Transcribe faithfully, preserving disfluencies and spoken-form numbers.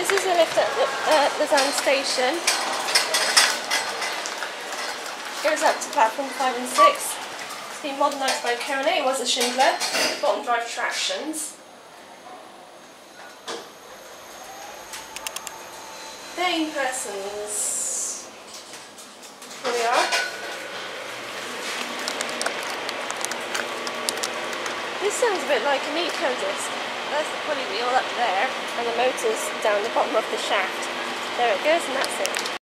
This is a lift at the uh, Lausanne station. Goes up to platform five and six. It's been modernised by Kone. It was a Schindler. Bottom drive tractions. Paying persons. Here we are. This sounds a bit like an Ecodisc. There's the pulley wheel up there, and the motor's down the bottom of the shaft. There it goes, and that's it.